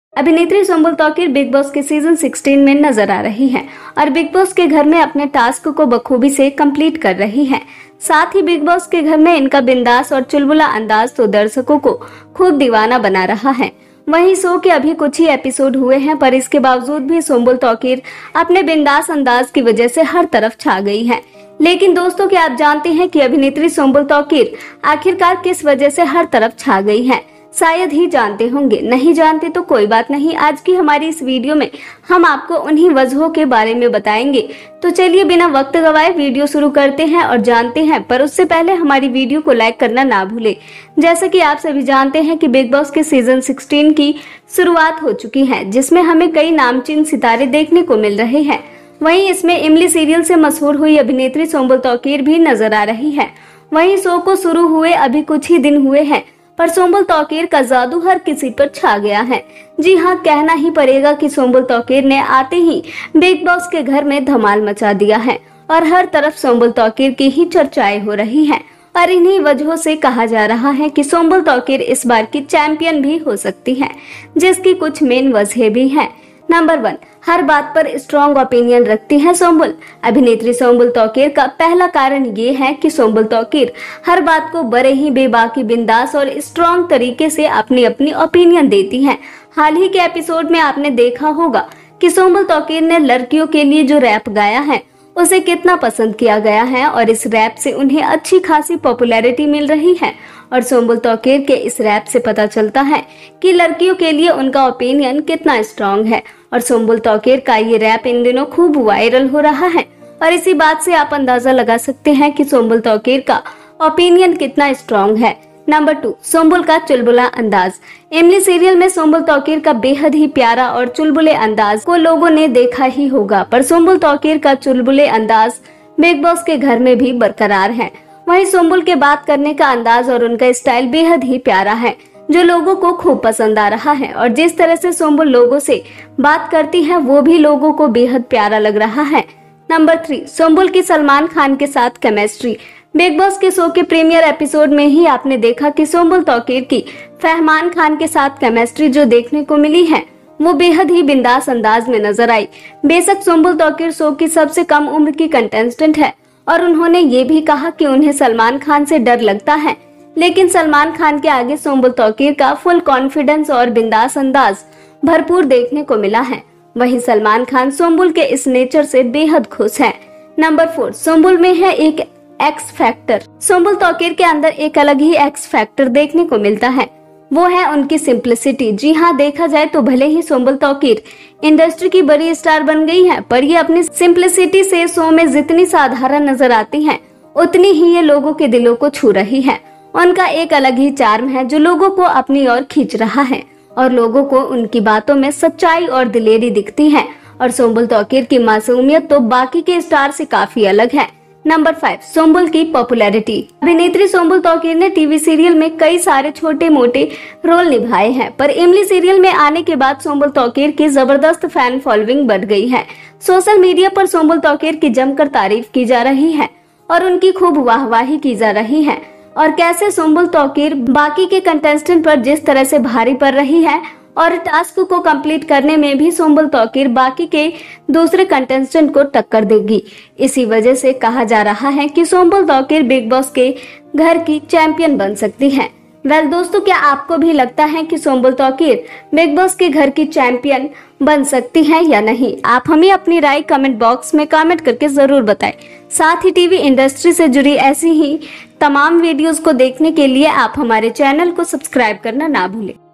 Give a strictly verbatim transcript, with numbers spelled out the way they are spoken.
अभिनेत्री Sumbul Tauqeer Bigg Boss के season सोलह में नजर आ रही हैं और बिग बॉस के घर में अपने टास्क को बखूबी से कंप्लीट कर रही हैं। साथ ही बिग बॉस के घर में इनका बिंदास और चुलबुला अंदाज तो दर्शकों को खूब दीवाना बना रहा है। वहीं शो के अभी कुछ ही एपिसोड हुए हैं, पर इसके बावजूद भी सुंबुल तौकीर अपने बिंदास अंदाज की वजह से हर तरफ छा गई हैं। लेकिन दोस्तों, क्या आप जानते हैं कि अभिनेत्री सुंबुल तौकीर आखिरकार किस वजह से हर तरफ छा गई हैं? शायद ही जानते होंगे, नहीं जानते तो कोई बात नहीं। आज की हमारी इस वीडियो में हम आपको उन्हीं वजहों के बारे में बताएंगे। तो चलिए बिना वक्त गवाए वीडियो शुरू करते हैं और जानते हैं। पर उससे पहले हमारी वीडियो को लाइक करना ना भूले। जैसा कि आप सभी जानते हैं कि बिग बॉस के सीजन सोलह की शुरुआत हो चुकी है, जिसमें हमें कई नामचीन सितारे देखने को मिल रहे हैं। वहीं इसमें इमली सीरियल से मशहूर हुई अभिनेत्री सुंबुल तौकीर भी नजर आ रही है। वहीं शो को शुरू हुए अभी कुछ ही दिन हुए हैं, पर सुंबुल तौकीर का जादू हर किसी पर छा गया है। जी हाँ, कहना ही पड़ेगा कि सुंबुल तौकीर ने आते ही बिग बॉस के घर में धमाल मचा दिया है और हर तरफ सुंबुल तौकीर की ही चर्चाएं हो रही हैं। और इन्हीं वजहों से कहा जा रहा है कि सुंबुल तौकीर इस बार की चैंपियन भी हो सकती है, जिसकी कुछ मेन वजह भी हैं। नंबर वन, हर बात पर स्ट्रॉन्ग ओपिनियन रखती है सुंबुल। अभिनेत्री सुंबुल तौकीर का पहला कारण ये है कि सुंबुल तौकीर हर बात को बड़े ही बेबाकी, बिंदास और स्ट्रॉन्ग तरीके से अपनी अपनी ओपिनियन देती हैं। हाल ही के एपिसोड में आपने देखा होगा कि सुंबुल तौकीर ने लड़कियों के लिए जो रैप गाया है उसे कितना पसंद किया गया है और इस रैप से उन्हें अच्छी खासी पॉपुलैरिटी मिल रही है। और सुंबुल तौकीर के इस रैप से पता चलता है कि लड़कियों के लिए उनका ओपिनियन कितना स्ट्रॉन्ग है। और सुंबुल तौकीर का ये रैप इन दिनों खूब वायरल हो रहा है और इसी बात से आप अंदाजा लगा सकते हैं कि सुंबुल तौकीर का ओपिनियन कितना स्ट्रॉन्ग है। नंबर टू, सुंबुल का चुलबुला अंदाज। इमली सीरियल में सुंबुल तौकीर का बेहद ही प्यारा और चुलबुले अंदाज को लोगों ने देखा ही होगा, पर सुंबुल तौकीर का चुलबुले अंदाज बिग बॉस के घर में भी बरकरार है। वहीं सुंबुल के बात करने का अंदाज और उनका स्टाइल बेहद ही प्यारा है, जो लोगों को खूब पसंद आ रहा है। और जिस तरह से सुंबुल लोगों से बात करती है वो भी लोगों को बेहद प्यारा लग रहा है। नंबर थ्री, सुंबुल की सलमान खान के साथ केमिस्ट्री। बिग बॉस के शो के प्रीमियर एपिसोड में ही आपने देखा कि सुंबुल तौकीर की फरमान खान के साथ केमिस्ट्री जो देखने को मिली है वो बेहद ही बिंदास अंदाज में नजर आई। बेशक सुंबुल तौकीर शो की सबसे कम उम्र की कंटेस्टेंट है और उन्होंने ये भी कहा कि उन्हें सलमान खान से डर लगता है, लेकिन सलमान खान के आगे सुंबुल तौकीर का फुल कॉन्फिडेंस और बिंदास अंदाज भरपूर देखने को मिला है। वहीं सलमान खान सुंबुल के इस नेचर से बेहद खुश है। नंबर फोर, सुंबुल में है एक एक्स फैक्टर। सुंबुल तौकीर के अंदर एक अलग ही एक्स फैक्टर देखने को मिलता है, वो है उनकी सिंप्लिसिटी। जी हाँ, देखा जाए तो भले ही सुंबुल तौकीर इंडस्ट्री की बड़ी स्टार बन गई है, पर ये अपनी सिंप्लिसिटी से शो में जितनी साधारण नजर आती हैं, उतनी ही ये लोगों के दिलों को छू रही है। उनका एक अलग ही चार्म है जो लोगों को अपनी ओर खींच रहा है और लोगों को उनकी बातों में सच्चाई और दिलेरी दिखती है। और सुंबुल तौकीर की मासूमियत तो बाकी के स्टार से काफी अलग है। नंबर फाइव, सुंबुल की पॉपुलैरिटी। अभिनेत्री सुंबुल तौकीर ने टीवी सीरियल में कई सारे छोटे मोटे रोल निभाए हैं, पर इमली सीरियल में आने के बाद सुंबुल तौकीर की जबरदस्त फैन फॉलोइंग बढ़ गई है। सोशल मीडिया पर सुंबुल तौकीर की जमकर तारीफ की जा रही है और उनकी खूब वाहवाही की जा रही है। और कैसे सुंबुल तौकीर बाकी के कंटेस्टेंट पर जिस तरह से भारी पड़ रही है और टास्क को कंप्लीट करने में भी सुंबुल तौकीर बाकी के दूसरे कंटेस्टेंट को टक्कर देगी। इसी वजह से कहा जा रहा है कि सुंबुल तौकीर बिग बॉस के घर की चैंपियन बन सकती है। वेल दोस्तों, क्या आपको भी लगता है कि सुंबुल तौकीर बिग बॉस के घर की चैंपियन बन सकती हैं या नहीं? आप हमें अपनी राय कमेंट बॉक्स में कमेंट करके जरूर बताएं। साथ ही टीवी इंडस्ट्री से जुड़ी ऐसी ही तमाम वीडियोस को देखने के लिए आप हमारे चैनल को सब्सक्राइब करना ना भूलें।